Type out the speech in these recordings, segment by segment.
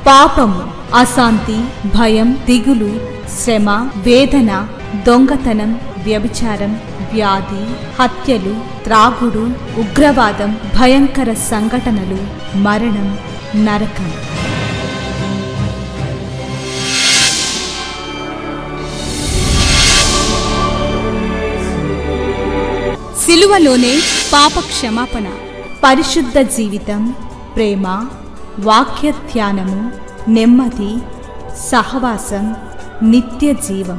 పాపము, అశాంతి, భయం, దిగులు, శ్రమ, వేదన, దొంగతనం, వ్యభిచారం, వ్యాధి, హత్యలు, త్రాగుడు, ఉగ్రవాదం, భయంకర సంఘటనలు, మరణం, నరకం. సిలువలోనే పాప క్షమాపణ, పరిశుద్ధ జీవితం, ప్రేమ, వాక్య ధ్యానము, నెమ్మది, సహవాసం, నిత్య జీవం.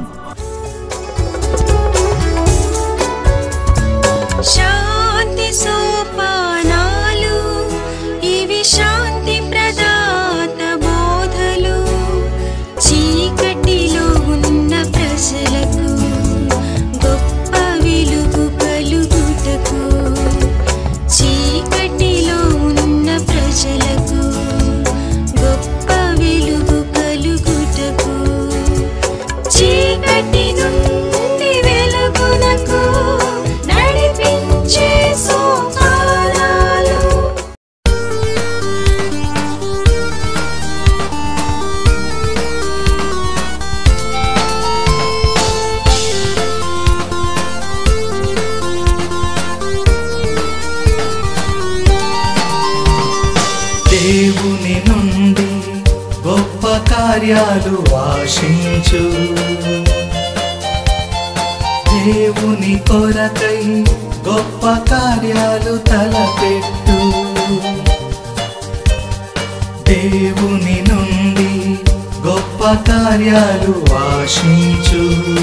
శాంతి సోపానాలు, ఇవి శాంతి ప్రదాత బోధలు. చీకటిలో ఉన్న ప్రజలకు గొప్ప వెలుగు కలుగుటకు, చీకటిలో ఉన్న ప్రజలకు గొప్ప వెలుగు కలుగుటకు, చీకటి నుండి వెలుగునకు నడిపించే సోపానాలు. దేవుని నుండి గొప్ప కార్యాలు ఆశించు, దేవుని కొరకై గొప్ప కార్యాలు తలపెట్టు. దేవుని నుండి గొప్ప కార్యాలు ఆశించు,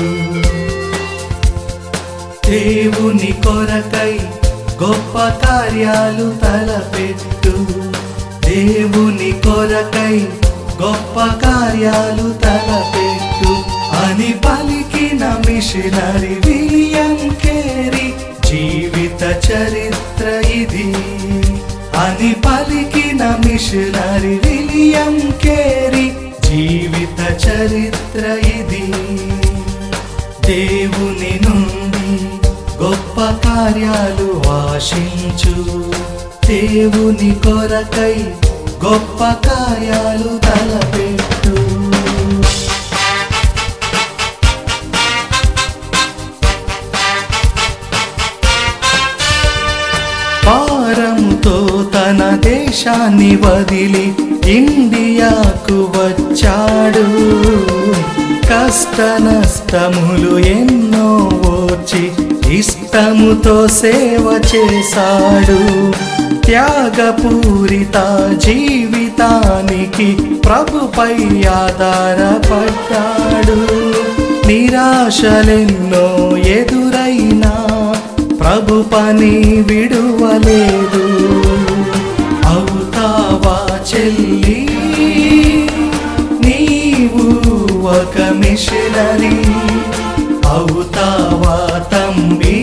దేవుని కొరకై గొప్ప కార్యాలు తలపెట్టు. దేవుని కొరకై గొప్ప కార్యాలు తలపెట్టు అని పలికిన మిషనరీ విలియం కేరీ జీవిత చరిత్ర ఇది. అని పలికిన మిషనరీ విలియం కేరీ జీవిత చరిత్ర ఇది. దేవుని నుండి గొప్ప కార్యాలు ఆశించు, దేవుని కొరకై గొప్ప కార్యాలు తలపెట్టు. పారముతో తన దేశాన్ని వదిలి ఇండియాకు వచ్చాడు. కష్ట నష్టములు ఎన్నో ఓర్చి ఇష్టముతో సేవ చేశాడు. త్యాగపూరిత జీవితానికి ప్రభుపై ఆధారపడ్డాడు. నిరాశలెన్నో ఎదురైనా ప్రభు పని విడువలేదు. అవుతావా చెల్లి నీవు ఒక మిషనరీ, అవుతావా తమ్మి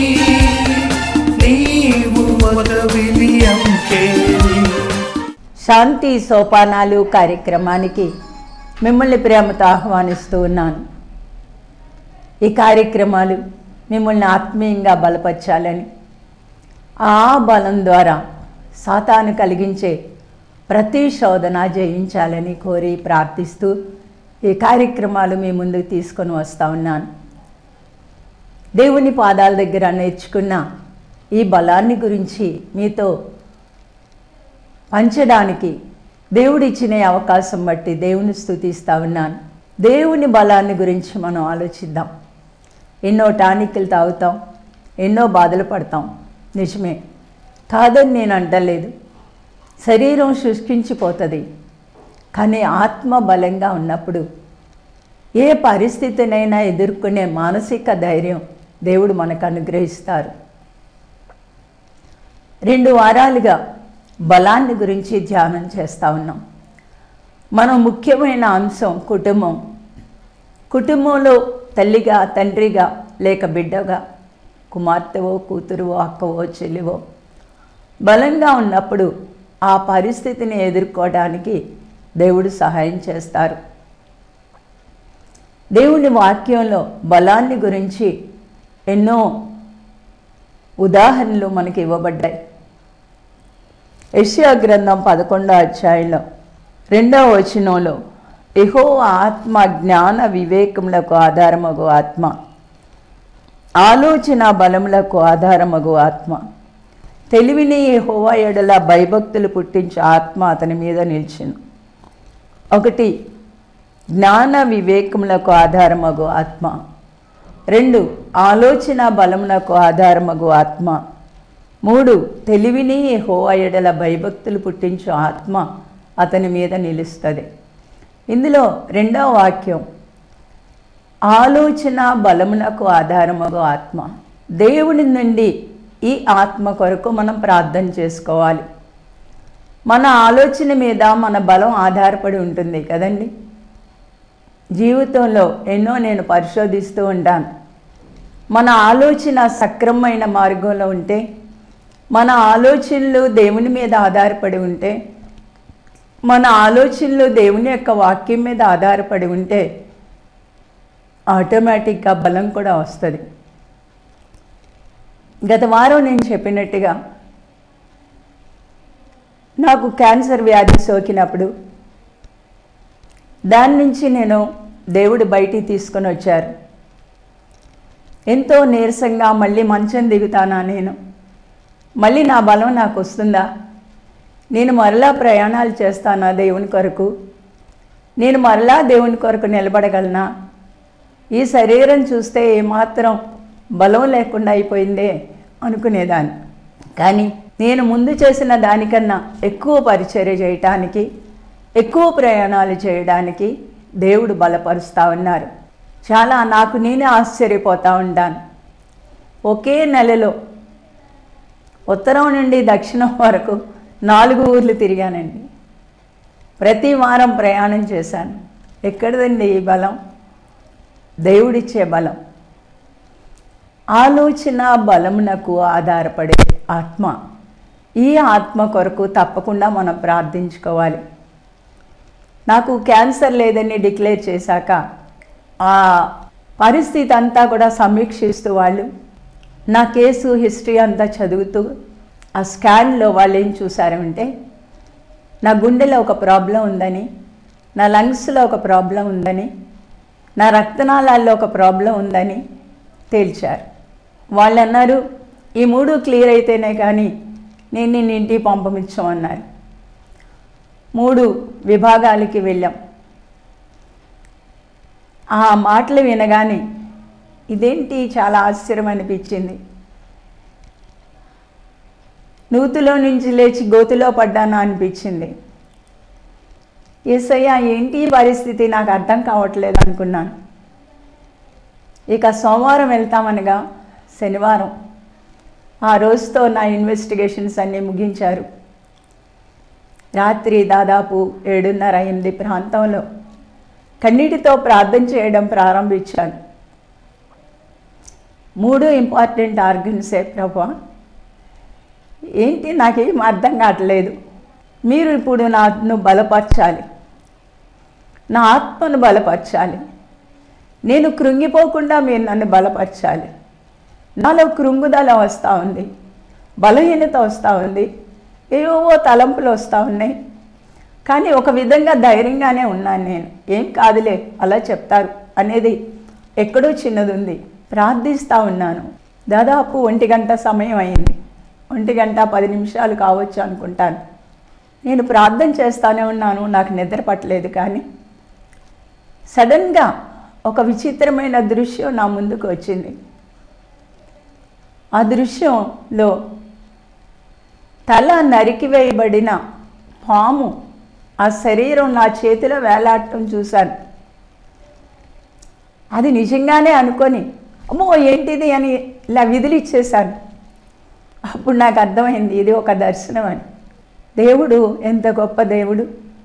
నీవు ఒక విలియం కేరీ. శాంతి సోపానాలు కార్యక్రమానికి మిమ్మల్ని ప్రేమతో ఆహ్వానిస్తూ ఉన్నాను. ఈ కార్యక్రమాలు మిమ్మల్ని ఆత్మీయంగా బలపరచాలని, ఆ బలం ద్వారా సాతాను కలిగించే ప్రతి శోధన జయించాలని కోరి ప్రార్థిస్తూ ఈ కార్యక్రమాలు మీ ముందుకు తీసుకొని వస్తూ ఉన్నాను. దేవుని పాదాల దగ్గర నేర్చుకున్న ఈ బలాన్ని గురించి మీతో పంచడానికి దేవుడిచ్చిన అవకాశం బట్టి దేవుని స్తుతిస్తూ ఉన్నాను. దేవుని బలాన్ని గురించి మనం ఆలోచిద్దాం. ఎన్నో టానిక్లు తాగుతాం, ఎన్నో బాధలు పడతాం, నిజమే కాదని నేను అంటలేదు. శరీరం శుష్కించిపోతుంది. కానీ ఆత్మ బలంగా ఉన్నప్పుడు ఏ పరిస్థితినైనా ఎదుర్కొనే మానసిక ధైర్యం దేవుడు మనకు అనుగ్రహిస్తారు. 2 వారాలుగా బలాన్ని గురించి ధ్యానం చేస్తూ ఉన్నాం. మనం ముఖ్యమైన అంశం కుటుంబం. కుటుంబంలో తల్లిగా, తండ్రిగా, లేక బిడ్డగా, కుమార్తెవో, కూతురువో, అక్కవో, చెల్లివో బలంగా ఉన్నప్పుడు ఆ పరిస్థితిని ఎదుర్కోవడానికి దేవుడు సహాయం చేస్తారు. దేవుని వాక్యంలో బలాన్ని గురించి ఎన్నో ఉదాహరణలు మనకి ఇవ్వబడ్డాయి. యెషయా గ్రంథం 11వ అధ్యాయంలో 2వ వచనంలో యెహోవా ఆత్మ జ్ఞాన వివేకములకు ఆధారమగు ఆత్మ, ఆలోచన బలములకు ఆధారమగు ఆత్మ, తెలివిని యెహోవా ఎడల భయభక్తులు పుట్టించే ఆత్మ అతని మీద నిలిచెను. 1 జ్ఞాన వివేకములకు ఆధారమగు ఆత్మ, 2 ఆలోచన బలమునకు ఆధారమగు ఆత్మ, 3 తెలివిని యెహోవా ఎడల భయభక్తులు పుట్టించే ఆత్మ అతని మీద నిలుస్తుంది. ఇందులో 2వ వాక్యం ఆలోచన బలమునకు ఆధారమగు ఆత్మ. దేవుని నుండి ఈ ఆత్మ కొరకు మనం ప్రార్థన చేసుకోవాలి. మన ఆలోచన మీద మన బలం ఆధారపడి ఉంటుంది కదండి. జీవితంలో ఎన్నో నేను పరిశోధిస్తూ ఉంటాను. మన ఆలోచన సక్రమమైన మార్గంలో ఉంటే, మన ఆలోచనలు దేవుని మీద ఆధారపడి ఉంటే, మన ఆలోచనలు దేవుని యొక్క వాక్యం మీద ఆధారపడి ఉంటే ఆటోమేటిక్గా బలం కూడా వస్తుంది. గత వారం నేను చెప్పినట్టుగా నాకు క్యాన్సర్ వ్యాధి సోకినప్పుడు దాని నుంచి నేను దేవుడు బయటికి తీసుకొని వచ్చారు. ఎంతో నీరసంగా మళ్ళీ మంచం దిగుతానా, నేను మళ్ళీ నా బలం నాకు వస్తుందా, నేను మరలా ప్రయాణాలు చేస్తానా దేవుని కొరకు, నేను మరలా దేవుని కొరకు నిలబడగలనా, ఈ శరీరం చూస్తే ఏమాత్రం బలం లేకుండా అయిపోయిందే అనుకునేదాన్ని. కానీ నేను ముందు చేసిన దానికన్నా ఎక్కువ పరిచర్య చేయటానికి, ఎక్కువ ప్రయాణాలు చేయడానికి దేవుడు బలపరుస్తూ ఉన్నారు. చాలా నాకు నేనే ఆశ్చర్యపోతూ ఉంటాను. ఒకే నెలలో ఉత్తరం నుండి దక్షిణం వరకు 4 ఊర్లు తిరిగానండి. ప్రతి వారం ప్రయాణం చేశాను. ఎక్కడిదండి ఈ బలం? దేవుడిచ్చే బలం. ఆలోచన బలమునకు ఆధారపడే ఆత్మ. ఈ ఆత్మ కొరకు తప్పకుండా మనం ప్రార్థించుకోవాలి. నాకు క్యాన్సర్ లేదని డిక్లేర్ చేశాక ఆ పరిస్థితి అంతా కూడా సమీక్షిస్తూ వాళ్ళు నా కేసు హిస్టరీ అంతా చదువుతూ ఆ స్కాన్లో వాళ్ళు ఏం చూసారంటే నా గుండెలో ఒక ప్రాబ్లం ఉందని, నా లంగ్స్లో ఒక ప్రాబ్లం ఉందని, నా రక్తనాళాల్లో ఒక ప్రాబ్లం ఉందని తేల్చారు. వాళ్ళు అన్నారు, ఈ 3 క్లియర్ అయితేనే కానీ నేను నిన్ను ఇంటికి పంపించమన్నారు. 3 విభాగాలకి వెళ్ళాం. ఆ మాటలు వినగానే ఇదేంటి చాలా ఆశ్చర్యం అనిపించింది. నూతులో నుంచి లేచి గోతులో పడ్డానా అనిపించింది. యేసయ్య ఏంటి పరిస్థితి, నాకు అర్థం కావట్లేదు అనుకున్నాను. ఇక సోమవారం వెళ్తామనగా శనివారం ఆ రోజుతో నా ఇన్వెస్టిగేషన్స్ అన్నీ ముగించారు. రాత్రి దాదాపు 7:30-8 ప్రాంతంలో కన్నీటితో ప్రార్థన చేయడం ప్రారంభించాను. 3 ఇంపార్టెంట్ ఆర్గన్సే ప్రభా, ఏంటి నాకేం అర్థం కావట్లేదు. మీరు ఇప్పుడు నన్ను బలపరచాలి, నా ఆత్మను బలపరచాలి. నేను కృంగిపోకుండా మీరు నన్ను బలపరచాలి. నాలో కృంగుదల వస్తూ ఉంది, బలహీనత వస్తూ ఉంది, ఏవో తలంపులు వస్తూ ఉన్నాయి. కానీ ఒక విధంగా ధైర్యంగానే ఉన్నాను నేను. ఏం కాదులే అలా చెప్తారు అనేది ఎక్కడో చిన్నది ఉంది. ప్రార్థిస్తూ ఉన్నాను. దాదాపు 1 గంట సమయం అయింది. 1 గంట 10 నిమిషాలు కావచ్చు అనుకుంటాను. నేను ప్రార్థన చేస్తూనే ఉన్నాను, నాకు నిద్ర పట్టలేదు. కానీ సడన్గా ఒక విచిత్రమైన దృశ్యం నా ముందుకు వచ్చింది. ఆ దృశ్యంలో తల నరికివేయబడిన పాము ఆ శరీరం నా చేతిలో వేలాడటం చూశాను. అది నిజంగానే అనుకొని అమ్మో ఏంటిది అని ఇలా విదిలిచ్చేశాను. అప్పుడు నాకు అర్థమైంది ఇది ఒక దర్శనం అని. దేవుడు ఎంత గొప్ప దేవుడు.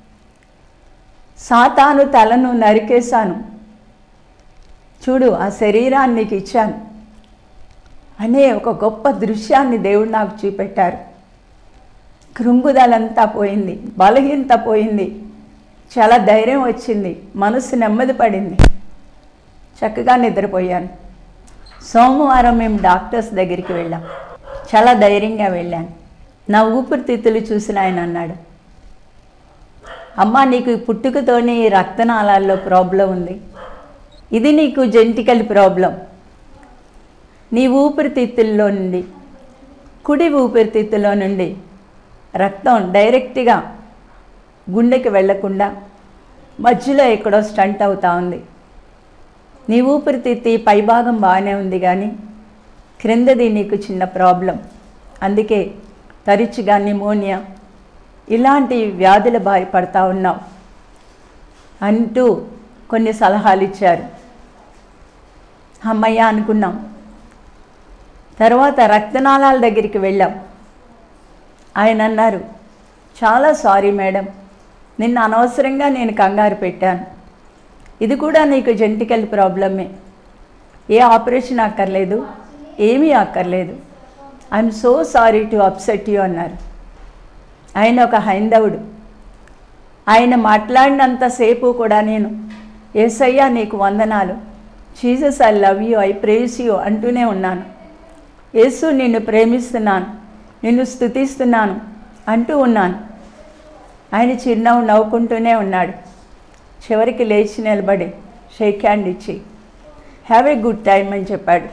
సాతాను తలను నరికేశాను, చూడు ఆ శరీరాన్ని నీకు ఇచ్చాను అనే ఒక గొప్ప దృశ్యాన్ని దేవుడు నాకు చూపెట్టారు. కృంగుదలంతా పోయింది, బలహీనత పోయింది, చాలా ధైర్యం వచ్చింది, మనసు నెమ్మది పడింది, చక్కగా నిద్రపోయాను. సోమవారం మేము డాక్టర్స్ దగ్గరికి వెళ్ళాం. చాలా ధైర్యంగా వెళ్ళాను. నా ఊపిరితిత్తులు చూసిన ఆయన అన్నాడు, అమ్మ నీకు పుట్టుకతోనే ఈ రక్తనాళాల్లో ప్రాబ్లం ఉంది, ఇది నీకు జెనెటికల్ ప్రాబ్లం. నీ ఊపిరితిత్తుల్లో నుండి, కుడి ఊపిరితిత్తులో నుండి రక్తం డైరెక్ట్గా గుండెకి వెళ్లకుండా మధ్యలో ఎక్కడో స్టంట్ అవుతా ఉంది. నీ ఊపిరితిత్తి పైభాగం బాగానే ఉంది కానీ క్రిందది నీకు చిన్న ప్రాబ్లం. అందుకే తరచుగా నిమోనియా ఇలాంటి వ్యాధుల బారి పడతా ఉన్నావు అంటూ కొన్ని సలహాలు ఇచ్చారు. అమ్మయ్య అనుకున్నాం. తర్వాత రక్తనాళాల దగ్గరికి వెళ్ళాం. ఆయన అన్నారు, చాలా సారీ మేడం, నిన్న అనవసరంగా నేను కంగారు పెట్టాను. ఇది కూడా నీకు జెనెటికల్ ప్రాబ్లమే, ఏ ఆపరేషన్ అక్కర్లేదు, ఏమీ అక్కర్లేదు. I'm so sorry to upset you అన్నారు. ఆయన ఒక హైందవుడు. ఆయన మాట్లాడినంతసేపు కూడా నేను యేసయ్యా నీకు వందనాలు, Jesus I love you, I praise you అంటూనే ఉన్నాను. యేసు నిన్ను ప్రేమిస్తున్నాను, నిన్ను స్తుతిస్తున్నాను అంటూ ఉన్నాను. ఆయన చిరునవ్వు నవ్వుకుంటూనే ఉన్నాడు. చివరికి లేచి నిలబడి షేక్ హ్యాండ్ ఇచ్చి హ్యావ్ ఏ గుడ్ టైమ్ అని చెప్పాడు.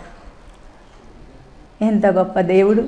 ఎంత గొప్ప దేవుడు.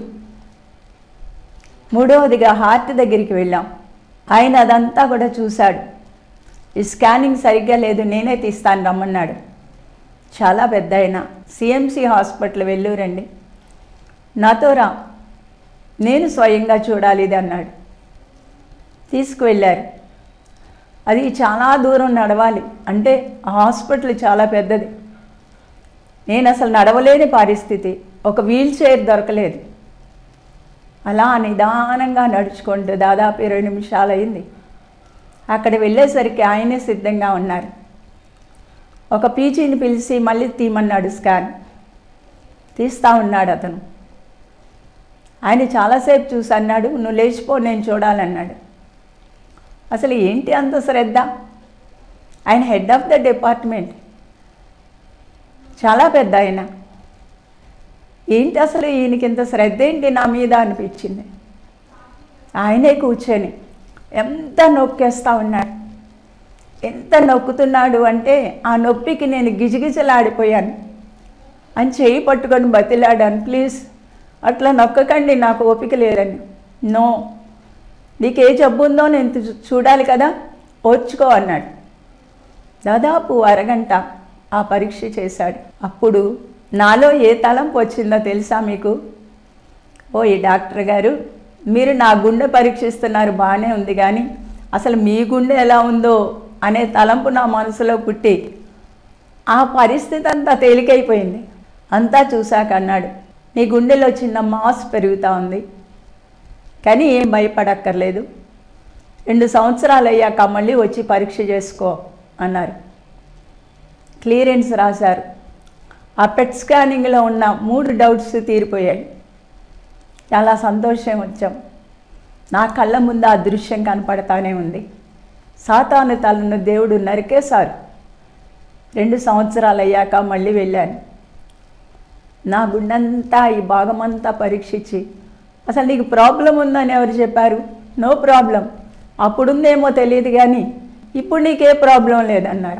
మూడవదిగా హార్ట్ దగ్గరికి వెళ్ళాం. ఆయన అదంతా కూడా చూశాడు. ఈ స్కానింగ్ సరిగ్గా లేదు, నేనే తీస్తాను రమ్మన్నాడు. చాలా పెద్ద ఆయన, సిఎంసి హాస్పిటల్ వెళ్ళూరండి, నాతో రా, నేను స్వయంగా చూడాలి ఇది అన్నాడు. తీసుకువెళ్ళారు. అది చాలా దూరం నడవాలి, అంటే ఆ హాస్పిటల్ చాలా పెద్దది. నేను అసలు నడవలేని పరిస్థితి, ఒక వీల్ చైర్ దొరకలేదు. అలా నిదానంగా నడుచుకుంటూ దాదాపు 20 నిమిషాలు అయింది. అక్కడ వెళ్ళేసరికి ఆయనే సిద్ధంగా ఉన్నారు. ఒక పీజీని పిలిచి మళ్ళీ తీయమన్నాడు స్కాన్. తీస్తూ ఉన్నాడు అతను. ఆయన చాలాసేపు చూసి అన్నాడు, నువ్వు లేచిపో, నేను చూడాలన్నాడు. అసలు ఏంటి అంత శ్రద్ధ? ఆయన హెడ్ ఆఫ్ ద డిపార్ట్మెంట్, చాలా పెద్ద ఆయన. ఏంటి అసలు ఈయనకి ఇంత శ్రద్ధ ఏంటి నా మీద అనిపించింది. ఆయనే కూర్చొని ఎంత నొక్కేస్తూ ఉన్నాడు. ఎంత నొక్కుతున్నాడు అంటే ఆ నొప్పికి నేను గిజగిజలాడిపోయాను. అని చేయి పట్టుకొని బతిలాడాను, ప్లీజ్ అట్లా నొక్కకండి, నాకు ఓపిక లేదని. నో, నీకు ఏ జబ్బు ఉందో నేను చూడాలి కదా, ఓర్చుకో అన్నాడు. దాదాపు అరగంట ఆ పరీక్ష చేశాడు. అప్పుడు నాలో ఏ తలంపు వచ్చిందో తెలుసా మీకు? ఓ ఈ డాక్టర్ గారు, మీరు నా గుండె పరీక్షిస్తున్నారు బాగానే ఉంది, కానీ అసలు మీ గుండె ఎలా ఉందో అనే తలంపు నా మనసులో పుట్టి ఆ పరిస్థితి అంతా తేలికైపోయింది. అంతా చూశాక అన్నాడు, నీ గుండెలో చిన్న మాస్ పెరుగుతూ ఉంది, కానీ ఏం భయపడక్కర్లేదు, 2 సంవత్సరాలు అయ్యాక మళ్ళీ వచ్చి పరీక్ష చేసుకో అన్నారు. క్లియరెన్స్ రాశారు. ఆ పెట్ స్కానింగ్లో ఉన్న 3 డౌట్స్ తీరిపోయాయి. చాలా సంతోషం వచ్చాం. నా కళ్ళ ముందు ఆ దృశ్యం కనపడతానే ఉంది. సాతాను తలను దేవుడు నరికేశారు. 2 సంవత్సరాలు అయ్యాక మళ్ళీ వెళ్ళాను. నా గుండెంతా ఈ భాగమంతా పరీక్షించి, అసలు నీకు ప్రాబ్లం ఉందని ఎవరు చెప్పారు? నో ప్రాబ్లం, అప్పుడుందేమో తెలియదు కానీ ఇప్పుడు నీకే ప్రాబ్లం లేదన్నారు.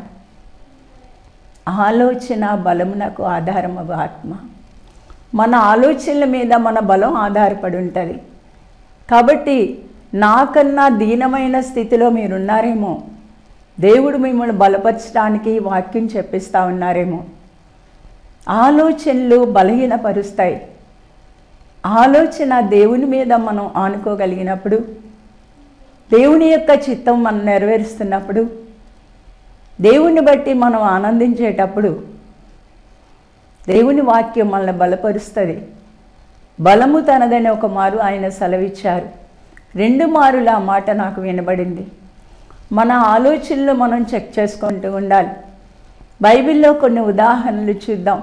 ఆలోచన బలమునకు ఆధారమగు ఆత్మ. మన ఆలోచనల మీద మన బలం ఆధారపడి ఉంటుంది. కాబట్టి నాకన్నా దీనమైన స్థితిలో మీరున్నారేమో, దేవుడు మిమ్మల్ని బలపరచడానికి వాక్యం చెప్పిస్తూ ఉన్నారేమో. ఆలోచనలు బలహీనపరుస్తాయి. ఆలోచన దేవుని మీద మనం ఆనుకోగలిగినప్పుడు, దేవుని యొక్క చిత్తం మనం నెరవేరుస్తున్నప్పుడు, దేవుని బట్టి మనం ఆనందించేటప్పుడు దేవుని వాక్యం మనల్ని బలపరుస్తుంది. బలము తనదని ఒక మారు ఆయన సెలవిచ్చారు. 2 మారులు ఆ మాట నాకు వినబడింది. మన ఆలోచనలు మనం చెక్ చేసుకుంటూ ఉండాలి. బైబిల్లో కొన్ని ఉదాహరణలు చూద్దాం.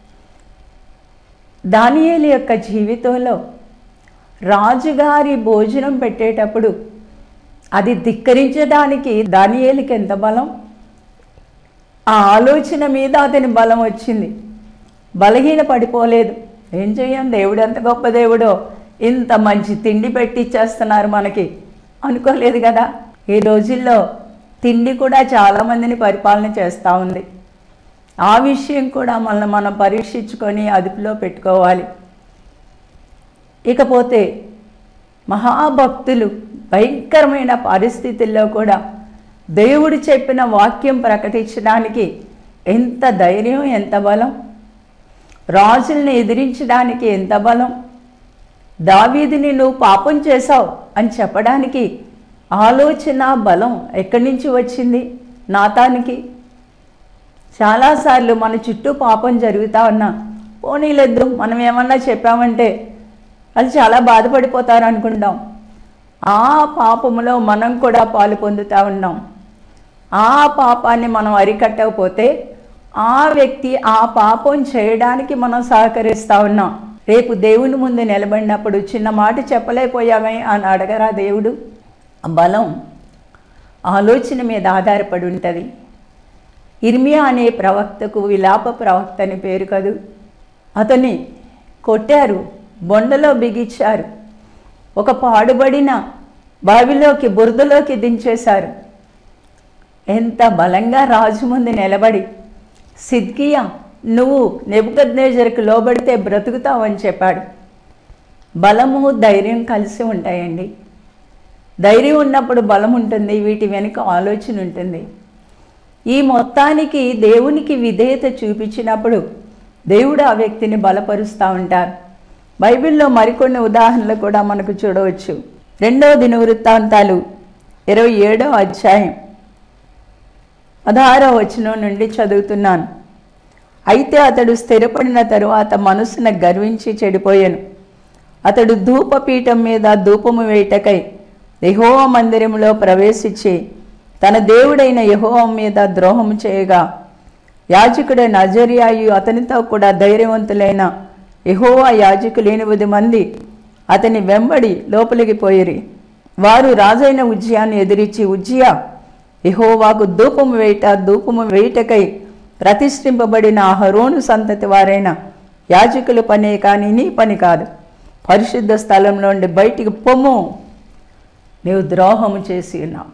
దానియేలు యొక్క జీవితంలో రాజుగారి భోజనం పెట్టేటప్పుడు అది ధిక్కరించడానికి దానియేలుకి ఎంత బలం! ఆ ఆలోచన మీద అతని బలం వచ్చింది. బలహీన పడిపోలేదు. ఏం చెయ్యం, దేవుడు ఎంత గొప్ప దేవుడో, ఇంత మంచి తిండి పెట్టిచ్చేస్తున్నారు మనకి అనుకోలేదు కదా. ఈ రోజుల్లో తిండి కూడా చాలామందిని పరిపాలన చేస్తూ ఉంది. ఆ విషయం కూడా మనం పరీక్షించుకొని అదుపులో పెట్టుకోవాలి. ఇకపోతే మహాభక్తులు భయంకరమైన పరిస్థితుల్లో కూడా దేవుడు చెప్పిన వాక్యం ప్రకటించడానికి ఎంత ధైర్యం, ఎంత బలం, రాజుల్ని ఎదిరించడానికి ఎంత బలం, దావీదుని నువ్వు పాపం చేశావు అని చెప్పడానికి ఆలోచన బలం ఎక్కడి నుంచి వచ్చింది నాతానికి? చాలాసార్లు మన చుట్టూ పాపం జరుగుతూ ఉన్నా పోనీలేదు మనం ఏమన్నా చెప్పామంటే అది చాలా బాధపడిపోతారు అనుకుంటాం. ఆ పాపములో మనం కూడా పాలు పొందుతూ ఉన్నాం. ఆ పాపాన్ని మనం అరికట్టకపోతే ఆ వ్యక్తి ఆ పాపం చేయడానికి మనం సహకరిస్తూ ఉన్నాం. రేపు దేవుని ముందు నిలబడినప్పుడు చిన్న మాట చెప్పలేకపోయామే అని అడగరా దేవుడు? బలం ఆలోచన మీద ఆధారపడి ఉంటుంది. ఇర్మియా అనే ప్రవక్తకు విలాప ప్రవక్త అని పేరు కదూ. అతన్ని కొట్టారు, బొండలో బిగించారు, ఒక పాడుబడిన బావిలోకి బురదలోకి దించేశారు. ఎంత బలంగా రాజు ముందు నిలబడి, సిద్కియా నువ్వు నెబుకద్నెజరుకు లోబడితే బ్రతుకుతావని చెప్పాడు. బలము ధైర్యం కలిసి ఉంటాయండి. ధైర్యం ఉన్నప్పుడు బలం ఉంటుంది, వీటి వెనుక ఆలోచన ఉంటుంది. ఈ మొత్తానికి దేవునికి విధేయత చూపించినప్పుడు దేవుడు ఆ వ్యక్తిని బలపరుస్తూ ఉంటారు. బైబిల్లో మరికొన్ని ఉదాహరణలు కూడా మనకు చూడవచ్చు. 2వ దినవృత్తాంతాలు 27వ అధ్యాయం 16వ వచనం నుండి చదువుతున్నాను. అయితే అతడు స్థిరపడిన తరువాత మనసున గర్వించి చెడిపోయాను. అతడు ధూపపీఠం మీద ధూపము వేయటకై యెహోవా మందిరంలో ప్రవేశించి తన దేవుడైన యెహోవా మీద ద్రోహము చేయగా యాజకుడైన అజర్యాయు అతనితో కూడా ధైర్యవంతులైన యెహోవా యాజకులు 8 మంది అతని వెంబడి లోపలికి పోయిరి. వారు రాజైన ఉజ్జియాను ఎదిరించి, ఉజ్జియా యెహోవాకు ధూపము వేయుటకై ప్రతిష్ఠింపబడిన అహరోను సంతతి వారైన యాజకుల పనే కానీ నీ పని కాదు. పరిశుద్ధ స్థలంలో నుండి బయటికి పొమ్ము, నీవు ద్రోహము చేసి ఉన్నావు.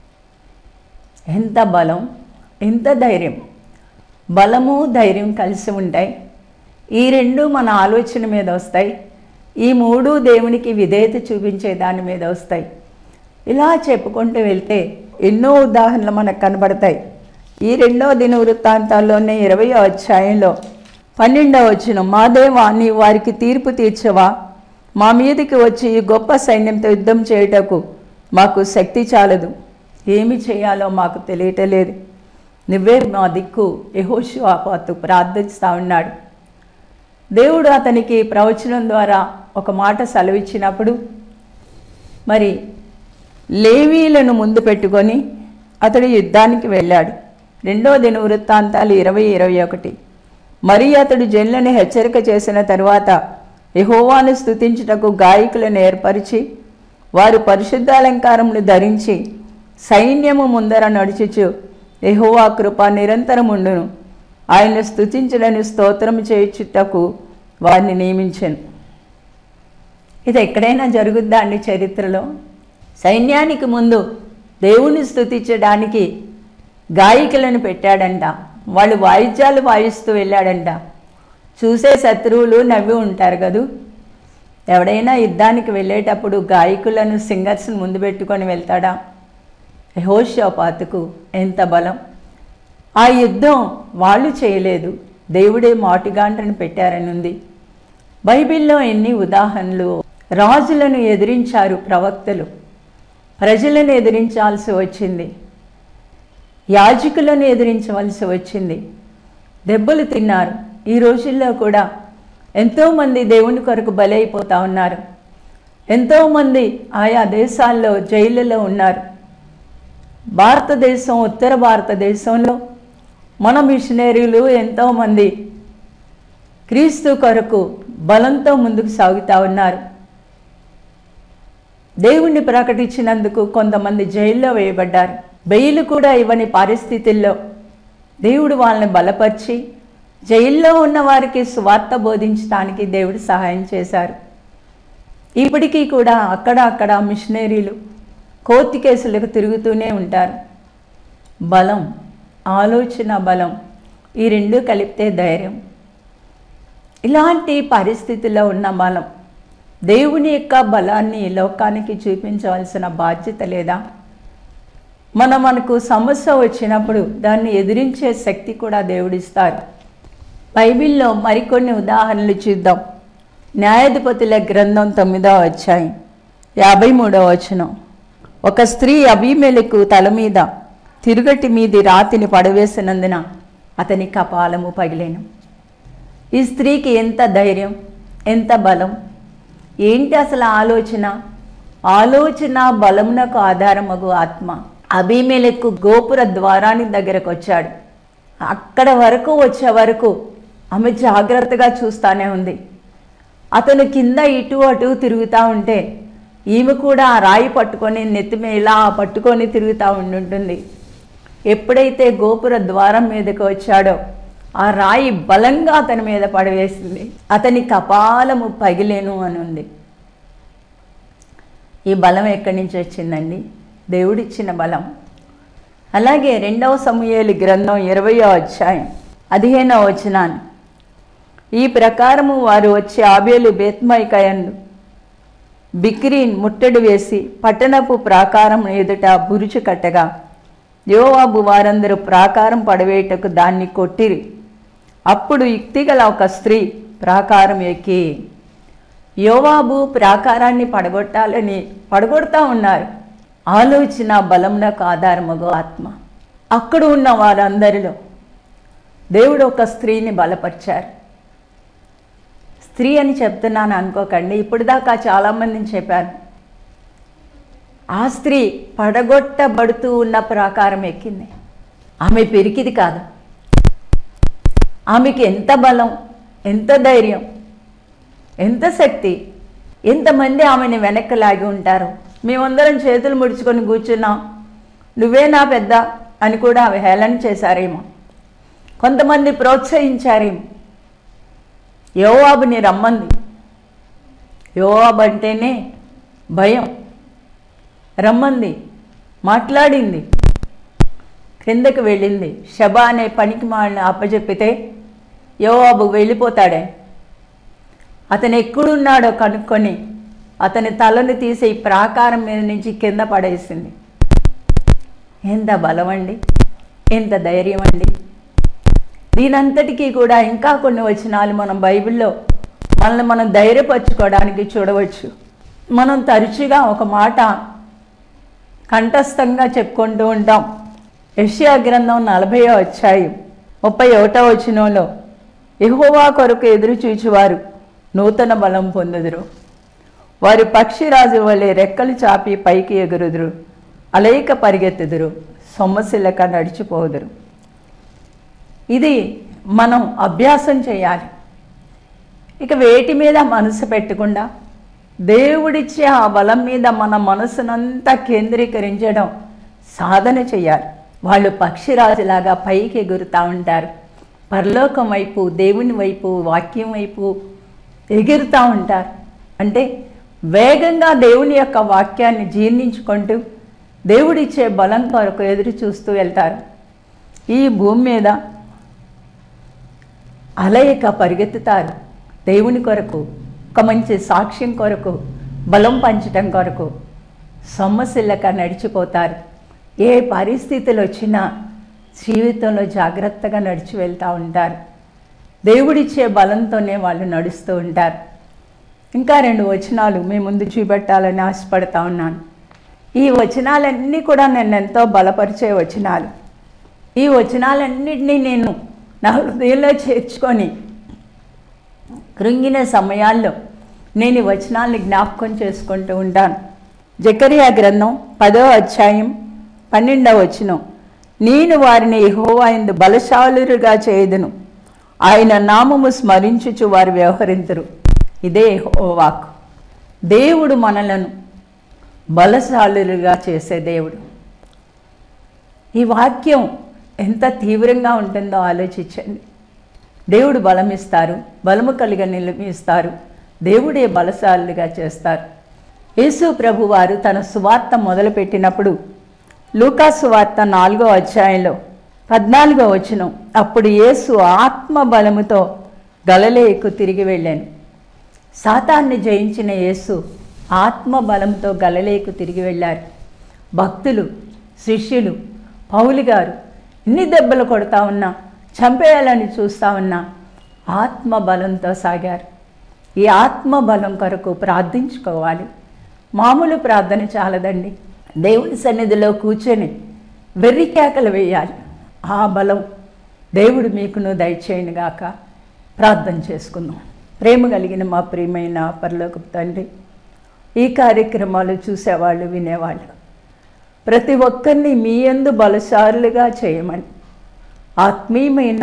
ఎంత బలం, ఎంత ధైర్యం! బలము ధైర్యం కలిసి ఉంటాయి. ఈ రెండు మన ఆలోచన మీద వస్తాయి. ఈ మూడు దేవునికి విధేయత చూపించే దాని మీద వస్తాయి. ఇలా చెప్పుకుంటూ వెళ్తే ఎన్నో ఉదాహరణలు మనకు కనబడతాయి. ఈ 2వ దినవృత్తాంతాల్లోనే 20వ అధ్యాయంలో 12వ వచనం, మా దేవా నీవు వారికి తీర్పు తీర్చవా? మా మీదకి వచ్చి ఈ గొప్ప సైన్యంతో యుద్ధం చేయుటకు మాకు శక్తి చాలదు. ఏమి చేయాలో మాకు తెలియటలేదు. నువ్వే మా దిక్కు యెహోషువాపాతు ప్రార్థిస్తూ ఉన్నాడు. దేవుడు అతనికి ప్రవచనం ద్వారా ఒక మాట సెలవిచ్చినప్పుడు మరి లేవీలను ముందు పెట్టుకొని అతడు యుద్ధానికి వెళ్ళాడు. 2వ దినవృత్తాంతాలు 20-21. మరి అతడు జనులను హెచ్చరిక చేసిన తరువాత యెహోవాను స్తుతించుటకు గాయకులను ఏర్పరిచి వారు పరిశుద్ధాలంకారములు ధరించి సైన్యము ముందర నడుచుచు యెహోవా కృప నిరంతరముండును, ఆయన్ను స్తుతించడని స్తోత్రం చేయుచుటకు వారిని నియమించాను. ఇది ఎక్కడైనా జరుగుద్దా అండి చరిత్రలో? సైన్యానికి ముందు దేవుని స్తుతించడానికి గాయకులను పెట్టాడంట. వాళ్ళు వాయిద్యాలు వాయిస్తూ వెళ్ళాడంట. చూసే శత్రువులు నవ్వి ఉంటారు కదూ. ఎవడైనా యుద్ధానికి వెళ్ళేటప్పుడు గాయకులను, సింగర్స్ని ముందు పెట్టుకొని వెళ్తాడా? యెహోషాపాతుకు ఎంత బలం! ఆ యుద్ధం వాళ్ళు చేయలేదు, దేవుడే మాటుగాండ్రను పెట్టారని ఉంది. బైబిల్లో ఎన్ని ఉదాహరణలు! రాజులను ఎదిరించారు ప్రవక్తలు, ప్రజలను ఎదిరించాల్సి వచ్చింది, యాజకులను ఎదిరించవలసి వచ్చింది, దెబ్బలు తిన్నారు. ఈ రోజుల్లో కూడా ఎంతోమంది దేవుని కొరకు బలైపోతూ ఉన్నారు. ఎంతోమంది ఆయా దేశాల్లో జైళ్ళలో ఉన్నారు. భారతదేశం, ఉత్తర భారతదేశంలో మన మిషనరీలు ఎంతోమంది క్రీస్తు కొరకు బలంతో ముందుకు సాగుతూ ఉన్నారు. దేవుణ్ణి ప్రకటించినందుకు కొంతమంది జైల్లో వేయబడ్డారు. బెయిలు కూడా ఇవ్వని పరిస్థితుల్లో దేవుడు వాళ్ళని బలపరిచి జైల్లో ఉన్న వారికి సువార్త బోధించడానికి దేవుడు సహాయం చేశారు. ఇప్పటికీ కూడా అక్కడ మిషనరీలు కోర్టు కేసులకు తిరుగుతూనే ఉంటారు. బలం, ఆలోచన బలం, ఈ రెండు కలిపితే ధైర్యం. ఇలాంటి పరిస్థితుల్లో ఉన్న బలం, దేవుని యొక్క బలాన్ని ఈ లోకానికి చూపించవలసిన బాధ్యత లేదా? మనకు సమస్య వచ్చినప్పుడు దాన్ని ఎదిరించే శక్తి కూడా దేవుడిస్తారు. బైబిల్లో మరికొన్ని ఉదాహరణలు చూద్దాం. న్యాయాధిపతుల గ్రంథం 9వ అధ్యాయం 53వ వచనం. ఒక స్త్రీ అబీమెలెకు తల మీద తిరుగటి మీది రాతిని పడవేసినందున అతని కపాలము పగిలేను. ఈ స్త్రీకి ఎంత ధైర్యం, ఎంత బలం! ఏంటి అసలు ఆలోచన బలమునకు ఆధారమగు ఆత్మ. అబీమెలెకు గోపుర ద్వారాని దగ్గరకు వచ్చాడు. అక్కడ వరకు వచ్చే వరకు ఆమె జాగ్రత్తగా చూస్తూనే ఉంది. అతను కింద ఇటు అటు తిరుగుతూ ఉంటే ఈమె కూడా ఆ రాయి పట్టుకొని నెత్తిమే ఇలా పట్టుకొని తిరుగుతూ ఉండుంటుంది. ఎప్పుడైతే గోపుర ద్వారం మీదకి వచ్చాడో ఆ రాయి బలంగా అతని మీద పడవేసింది. అతని కపాలము పగిలేను అని ఉంది. ఈ బలం ఎక్కడి నుంచి వచ్చిందండి? దేవుడిచ్చిన బలం. అలాగే 2వ సమూయేలు గ్రంథం 20వ అధ్యాయం 15వ వచనాన్ని, ఈ ప్రకారము వారు వచ్చి ఆబేలు బేత్మైకాయను బిక్రీన్ ముట్టడి వేసి పట్టణపు ప్రాకారం ఎదుట బురుజు కట్టగా యోవాబు వారందరూ ప్రాకారం పడవేయటకు దాన్ని కొట్టిరి. అప్పుడు యుక్తిగల ఒక స్త్రీ ప్రాకారం ఎక్కి యోవాబు ప్రాకారాన్ని పడగొడతా ఉన్నారు. ఆలోచన బలమునకు ఆధారమగు ఆత్మ. అక్కడ ఉన్న వారందరిలో దేవుడు ఒక స్త్రీని బలపరిచారు. స్త్రీ అని చెప్తున్నాను అనుకోకండి, ఇప్పుడు దాకా చాలామందిని చెప్పాను. ఆ స్త్రీ పడగొట్టబడుతూ ఉన్న ప్రాకారం ఎక్కింది. ఆమె పిరికిది కాదు. ఆమెకి ఎంత బలం, ఎంత ధైర్యం, ఎంత శక్తి! ఎంతమంది ఆమెను వెనక్కి లాగి ఉంటారు. మేమందరం చేతులు ముడుచుకొని కూర్చున్నాం, నువ్వే నా పెద్ద అని కూడా అవి హేళన చేశారేమో. కొంతమంది ప్రోత్సహించారేమో. యోవాబుని రమ్మంది. యోవాబు అంటేనే భయం. రమ్మంది, మాట్లాడింది, క్రిందకి వెళ్ళింది. షబా అనే పనికి మాలిన అప్పచెప్పితే యోవాబు వెళ్ళిపోతాడే. అతను ఎక్కడున్నాడో కనుక్కొని అతని తలను తీసి ఈ ప్రాకారం మీద నుంచి కింద పడేసింది. ఎంత బలం అండి, ఎంత ధైర్యం అండి! దీనంతటికీ కూడా ఇంకా కొన్ని వచనాలు మనం బైబిల్లో మనల్ని మనం ధైర్యపరచుకోవడానికి చూడవచ్చు. మనం తరచుగా ఒక మాట కంఠస్థంగా చెప్పుకుంటూ ఉంటాం. యెషయా గ్రంథం 40వ అధ్యాయం 31వ వచనంలో, యెహోవా కొరకు ఎదురు చూచువారు నూతన బలం పొందుదురు, వారి పక్షిరాజు వలె రెక్కలు చాపి పైకి ఎగురుదురు, అలైక పరిగెత్తుదురు, సొమ్మసిల్లక నడిచిపోదురు. ఇది మనం అభ్యాసం చేయాలి. ఇక వేటి మీద మనసు పెట్టకుండా దేవుడిచ్చే ఆ బలం మీద మన మనసునంతా కేంద్రీకరించడం సాధన చేయాలి. వాళ్ళు పక్షిరాజులాగా పైకి ఎగురుతూ ఉంటారు. పరలోకం వైపు, దేవుని వైపు, వాక్యం వైపు ఎగురుతూ ఉంటారు. అంటే వేగంగా దేవుని యొక్క వాక్యాన్ని జీర్ణించుకుంటూ దేవుడిచ్చే బలం కొరకు ఎదురు చూస్తూ వెళ్తారు. ఈ భూమి మీద అలయక పరిగెత్తుతారు. దేవుని కొరకు, ఒక మంచి సాక్ష్యం కొరకు, బలం పంచటం కొరకు సొమ్మసిల్లక నడిచిపోతారు. ఏ పరిస్థితులు వచ్చినా జీవితంలో జాగ్రత్తగా నడిచి వెళ్తూ ఉంటారు. దేవుడిచ్చే బలంతోనే వాళ్ళు నడుస్తూ ఉంటారు. ఇంకా 2 వచనాలు మీ ముందు చూపెట్టాలని ఆశపడతా ఉన్నాను. ఈ వచనాలన్నీ కూడా నన్ను ఎంతో బలపరిచే వచనాలు. ఈ వచనాలన్నింటినీ నేను నా హృదయంలో చేర్చుకొని కృంగిన సమయాల్లో నేను ఈ వచనాల్ని జ్ఞాపకం చేసుకుంటూ ఉంటాను. జకరియా గ్రంథం 10వ అధ్యాయం 12వ వచనం, నేను వారిని యెహోవా యందు బలశాలురుగా చేయుదును, ఆయన నామము స్మరించుచు వారు వ్యవహరింతురు. ఇదే యెహోవా వాక్కు. దేవుడు మనలను బలశాలురుగా చేసే దేవుడు. ఈ వాక్యం ఎంత తీవ్రంగా ఉంటుందో ఆలోచించండి. దేవుడు బలమిస్తారు, బలము కలిగ నిలమిస్తారు, దేవుడే బలశాలుగా చేస్తారు. యేసు ప్రభు వారు తన సువార్త మొదలుపెట్టినప్పుడు లూకా సువార్త 4వ అధ్యాయంలో 14వ వచనం, అప్పుడు యేసు ఆత్మ బలముతో గలిలయకు తిరిగి వెళ్ళాను. సాతాన్ని జయించిన యేసు ఆత్మ బలంతో గలిలయకు తిరిగి వెళ్ళారు. భక్తులు, శిష్యులు, పౌలు గారు ఎన్ని దెబ్బలు కొడతా ఉన్నా, చంపేయాలని చూస్తూ ఉన్నా ఆత్మ బలంతో సాగారు. ఈ ఆత్మ బలం కొరకు ప్రార్థించుకోవాలి. మామూలు ప్రార్థన చాలదండి. దేవుని సన్నిధిలో కూర్చొని వెర్రి కేకలు వేయాలి. ఆ బలం దేవుడు మీకును దయచేయనుగాక. ప్రార్థన చేసుకుందాం. ప్రేమ కలిగిన మా ప్రియమైన పరలోకపు తండ్రి, ఈ కార్యక్రమాలు చూసేవాళ్ళు, వినేవాళ్ళు ప్రతి ఒక్కరిని మీ యందు బలశాలుగా చేయమని, ఆత్మీయమైన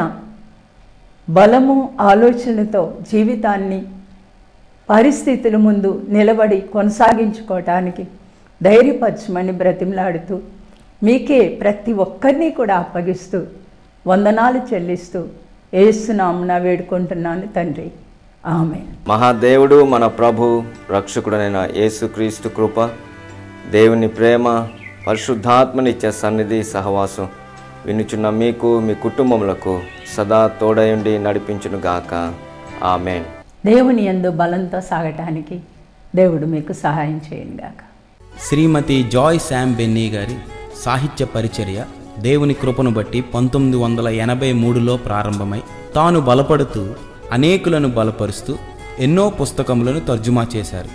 బలము ఆలోచనతో జీవితాన్ని పరిస్థితుల ముందు నిలబడి కొనసాగించుకోవటానికి ధైర్యపరచమని బ్రతిమలాడుతూ, మీకే ప్రతి ఒక్కరిని కూడా అప్పగిస్తూ వందనాలు చెల్లిస్తూ యేసునామమున వేడుకుంటున్నాను తండ్రి, ఆమేన్. మహాదేవుడు మన ప్రభు రక్షకుడైన యేసుక్రీస్తు కృప, దేవుని ప్రేమ, పరిశుద్ధాత్మనిచ్చే సన్నిధి సహవాసం వినుచున్న మీకు, మీ కుటుంబములకు సదా తోడయుండి నడిపించునుగాక. ఆమేన్. దేవుని యందు బలంతో సాగటానికి దేవుడు మీకు సహాయం చేయనుగాక. శ్రీమతి జాయ్ శామ్ బెన్నీ గారి సాహిత్య పరిచర్య దేవుని కృపను బట్టి 1983లో ప్రారంభమై తాను బలపడుతూ అనేకులను బలపరుస్తూ ఎన్నో పుస్తకములను తర్జుమా చేశారు.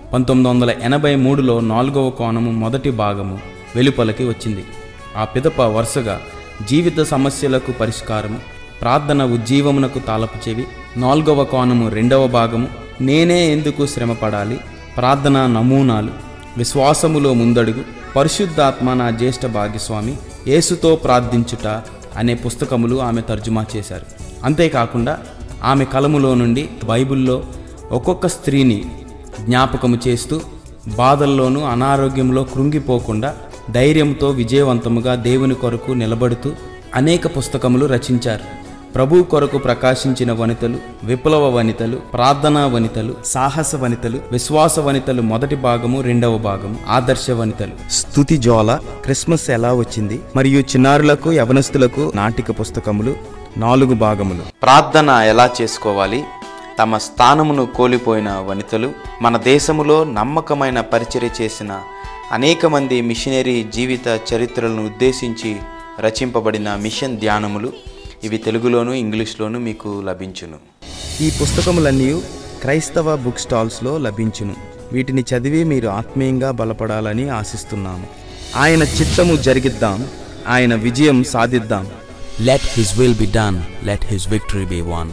1983లో 4వ కోణము మొదటి భాగము వెలుపలకి వచ్చింది. ఆ పిదప వరుసగా జీవిత సమస్యలకు పరిష్కారము, ప్రార్థన ఉజ్జీవమునకు తాళపు చెవి, 4వ కోణము 2వ భాగము నేనే ఎందుకు శ్రమపడాలి, ప్రార్థనా నమూనాలు, విశ్వాసములో ముందడుగు, పరిశుద్ధాత్మ నా జ్యేష్ఠ భాగ్యస్వామి, యేసుతో ప్రార్థించుట అనే పుస్తకములు ఆమె తర్జుమా చేశారు. అంతేకాకుండా ఆమె కలములో నుండి బైబిల్లో ఒక్కొక్క స్త్రీని జ్ఞాపకము చేస్తూ బాధల్లోనూ అనారోగ్యంలో కృంగిపోకుండా ధైర్యంతో విజయవంతముగా దేవుని కొరకు నిలబడుతూ అనేక పుస్తకములు రచించారు. ప్రభు కొరకు ప్రకాశించిన వనితలు, విప్లవ వనితలు, ప్రార్థనా వనితలు, సాహస వనితలు, విశ్వాస వనితలు మొదటి భాగము, 2వ భాగము, ఆదర్శ వనితలు, స్తుతి జోల, క్రిస్మస్ ఎలా వచ్చింది మరియు చిన్నారులకు యవనస్తులకు నాటిక పుస్తకములు 4 భాగములు, ప్రార్థన ఎలా చేసుకోవాలి, తమ స్థానమును కోల్పోయిన వనితలు, మన దేశములో నమ్మకమైన పరిచర్య చేసిన అనేక మంది మిషనరీ జీవిత చరిత్రలను ఉద్దేశించి రచింపబడిన మిషన్ ధ్యానములు, ఇవి తెలుగులోను ఇంగ్లీష్లోను మీకు లభించును. ఈ పుస్తకములన్నీ క్రైస్తవ బుక్ స్టాల్స్లో లభించును. వీటిని చదివి మీరు ఆత్మీయంగా బలపడాలని ఆశిస్తున్నాము. ఆయన చిత్తము జరిగిద్దాం, ఆయన విజయం సాధిద్దాం. Let his will be done, let his victory be won.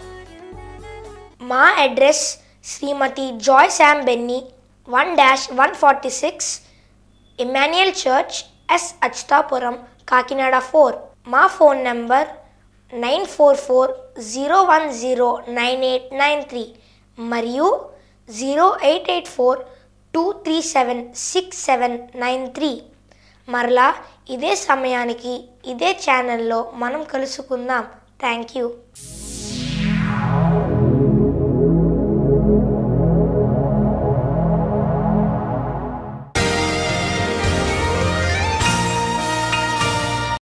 మా address Srimathi Joy Sam Benny 1-146 Emmanuel church, S Achyutapuram, Kakinada 4. మా ఫోన్ నంబర్ 9440109893 మరియు 0884-237-6793. మరలా ఇదే సమయానికి ఇదే ఛానల్లో మనం కలుసుకుందాం. Thank you.